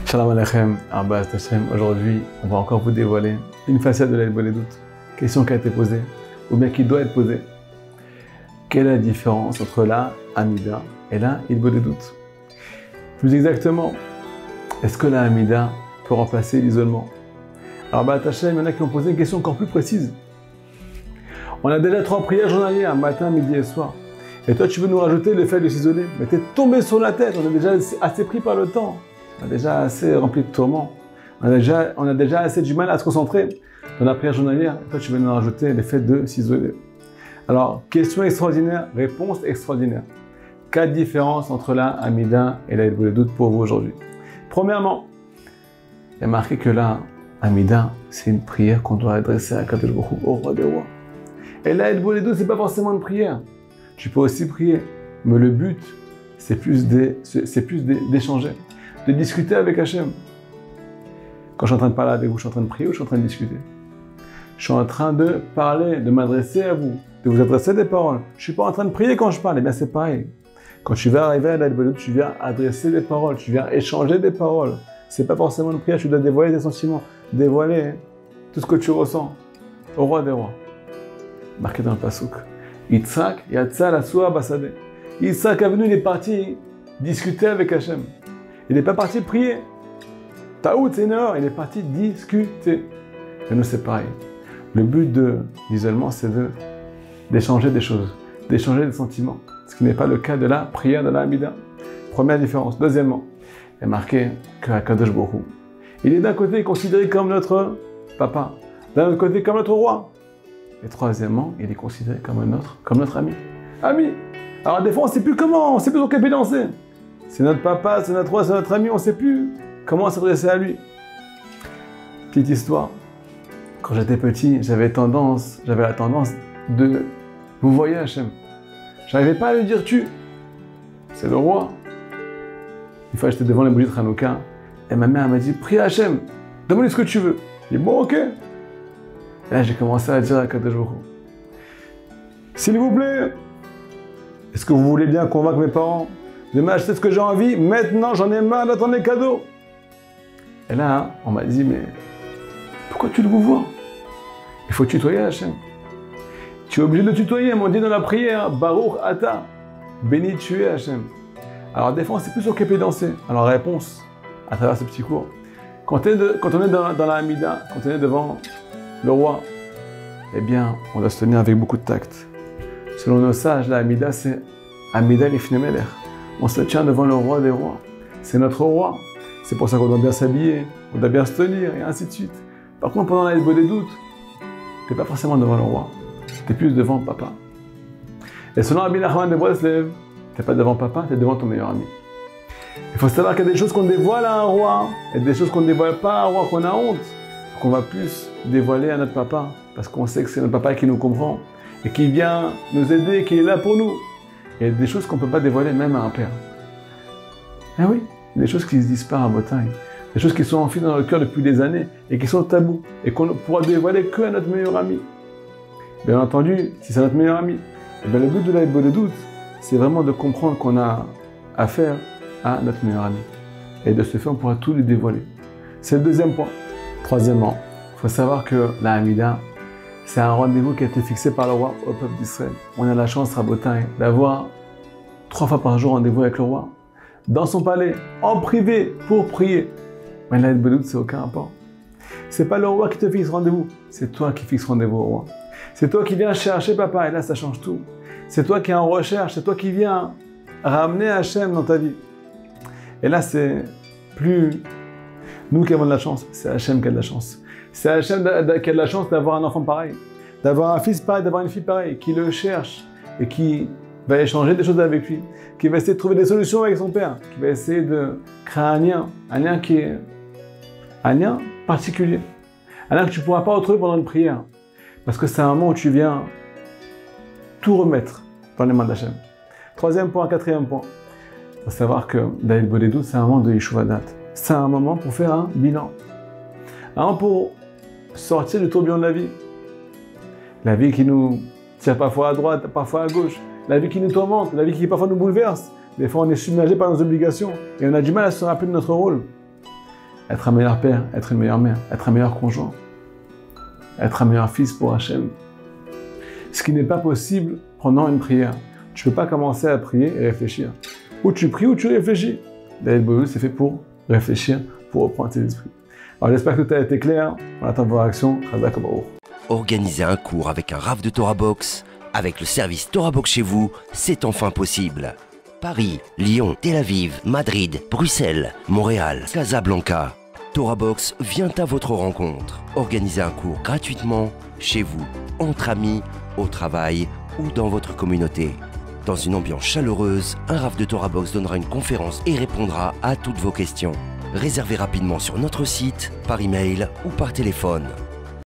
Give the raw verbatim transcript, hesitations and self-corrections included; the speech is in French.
Shalom Aleichem, Arba Hashem. Aujourd'hui, on va encore vous dévoiler une facette de la Hitbodedut. Question qui a été posée, ou bien qui doit être posée. Quelle est la différence entre la Hamida et la Hitbodedut? Plus exactement, est-ce que la Hamida peut remplacer l'isolement? Arba Hashem, il y en a qui ont posé une question encore plus précise. On a déjà trois prières journalières, matin, midi et soir. Et toi, tu veux nous rajouter le fait de s'isoler? Mais t'es tombé sur la tête, on est déjà assez pris par le temps. On est déjà assez rempli de tourments. On a déjà, on a déjà assez du mal à se concentrer dans la prière journalière. Et toi, tu veux nous rajouter le fait de s'isoler. Alors, question extraordinaire, réponse extraordinaire. Quatre différences entre la Hamida et la Hitbodedut pour vous aujourd'hui. Premièrement, il y a marqué que la Hamida, c'est une prière qu'on doit adresser à Kadosh Baruch Hu, au roi des rois. Et la Hitbodedut, c'est pas forcément une prière. Tu peux aussi prier, mais le but, c'est plus d'échanger, de discuter avec Hachem. Quand je suis en train de parler avec vous, je suis en train de prier ou je suis en train de discuter? Je suis en train de parler, de m'adresser à vous, de vous adresser des paroles. Je ne suis pas en train de prier quand je parle, et bien c'est pareil. Quand tu vas arriver à la Hitbodedut, tu viens adresser des paroles, tu viens échanger des paroles. Ce n'est pas forcément une prière, tu dois dévoiler tes sentiments, dévoiler tout ce que tu ressens au roi des rois. Marqué dans le Pasuk. Yitzhak yatsa l'asua basade. Yitzhak est venu, il est parti discuter avec Hachem. Il n'est pas parti prier. Taout, c'est une erreur, il est parti discuter. Et nous, c'est pareil. Le but de l'isolement, c'est d'échanger des choses, d'échanger des sentiments. Ce qui n'est pas le cas de la prière de la Hamida. Première différence. Deuxièmement, il est marqué que Kadosh Baruch Hu, il est d'un côté considéré comme notre papa, d'un autre côté comme notre roi. Et troisièmement, il est considéré comme un autre, comme notre ami. Ami. Alors des fois, on ne sait plus comment, on ne sait plus dans quel pied danser. C'est notre papa, c'est notre roi, c'est notre ami, on ne sait plus comment s'adresser à lui. Petite histoire. Quand j'étais petit, j'avais tendance, j'avais la tendance de vous voyez Hachem. Je n'arrivais pas à lui dire tu. C'est le roi. Une fois, j'étais devant les bougies de Hanouka et ma mère m'a dit prie Hachem, demande-lui ce que tu veux. J'ai dit bon, ok. Et là, j'ai commencé à dire à Kadosh Baruch Hu, s'il vous plaît, est-ce que vous voulez bien convaincre mes parents de m'acheter ce que j'ai envie? Maintenant, j'en ai marre d'attendre les cadeaux. Et là, hein, on m'a dit, mais pourquoi tu le vous vois? Il faut tutoyer Hachem. Tu es obligé de le tutoyer. Ils m'ont dit dans la prière, Baruch Ata, béni tu es Hachem. Alors, des fois, c'est plus sur quel pied danser. Alors, réponse à travers ce petit cours. Quand, de, quand on est dans, dans la Hamida, quand on est devant le roi, eh bien, on doit se tenir avec beaucoup de tact. Selon nos sages, la Hamida, c'est Hamida Lifnei Melech. On se tient devant le roi des rois. C'est notre roi. C'est pour ça qu'on doit bien s'habiller, on doit bien se tenir, et ainsi de suite. Par contre, pendant la Hitbodedut, tu n'es pas forcément devant le roi. Tu es plus devant papa. Et selon Rabbi Nachman de Breslev, tu n'es pas devant papa, tu es devant ton meilleur ami. Il faut savoir qu'il y a des choses qu'on dévoile à un roi, et des choses qu'on ne dévoile pas à un roi, qu'on a honte. Qu'on va plus dévoiler à notre papa, parce qu'on sait que c'est notre papa qui nous comprend, et qui vient nous aider, qui est là pour nous. Il y a des choses qu'on ne peut pas dévoiler même à un père. Eh oui, des choses qui ne se disent pas à Botaï, des choses qui sont enfuies dans le cœur depuis des années, et qui sont tabous, et qu'on ne pourra dévoiler que à notre meilleur ami. Bien entendu, si c'est notre meilleur ami, eh bien le but de la Hitbodedut, c'est vraiment de comprendre qu'on a affaire à notre meilleur ami. Et de ce fait, on pourra tout lui dévoiler. C'est le deuxième point. Troisièmement, il faut savoir que la Hamida, c'est un rendez-vous qui a été fixé par le roi au peuple d'Israël. On a la chance, Rabotai, d'avoir trois fois par jour rendez-vous avec le roi, dans son palais, en privé, pour prier. Mais la Hitbodedut, c'est aucun rapport. C'est pas le roi qui te fixe rendez-vous, c'est toi qui fixes rendez-vous au roi. C'est toi qui viens chercher papa, et là, ça change tout. C'est toi qui es en recherche, c'est toi qui viens ramener Hachem dans ta vie. Et là, c'est plus nous qui avons de la chance, c'est Hachem qui a de la chance. C'est Hachem qui a de la chance d'avoir un enfant pareil, d'avoir un fils pareil, d'avoir une fille pareille, qui le cherche et qui va échanger des choses avec lui, qui va essayer de trouver des solutions avec son père, qui va essayer de créer un lien, un lien qui est un lien particulier, un lien que tu ne pourras pas retrouver pendant une prière, parce que c'est un moment où tu viens tout remettre dans les mains d'Hachem. Troisième point, quatrième point, il faut savoir que la Hitbodedut, c'est un moment de Yeshuvadat. C'est un moment pour faire un bilan. Un moment pour sortir du tourbillon de la vie. La vie qui nous tire parfois à droite, parfois à gauche. La vie qui nous tourmente, la vie qui parfois nous bouleverse. Des fois, on est submergé par nos obligations et on a du mal à se rappeler de notre rôle. être un meilleur père, être une meilleure mère, être un meilleur conjoint, être un meilleur fils pour Hachem. Ce qui n'est pas possible pendant une prière. Tu ne peux pas commencer à prier et réfléchir. Ou tu pries ou tu réfléchis. Dalet Boledut, c'est fait pour réfléchir, pour reprendre tes esprits. Alors j'espère que tout a été clair. On attend vos réactions. Chazak Baruch. Organiser un cours avec un Rav de Torah Box, avec le service Torah Box chez vous, c'est enfin possible. Paris, Lyon, Tel Aviv, Madrid, Bruxelles, Montréal, Casablanca. Torah Box vient à votre rencontre. Organisez un cours gratuitement, chez vous, entre amis, au travail ou dans votre communauté. Dans une ambiance chaleureuse, un Rav de Torah Box donnera une conférence et répondra à toutes vos questions. Réservez rapidement sur notre site, par email ou par téléphone.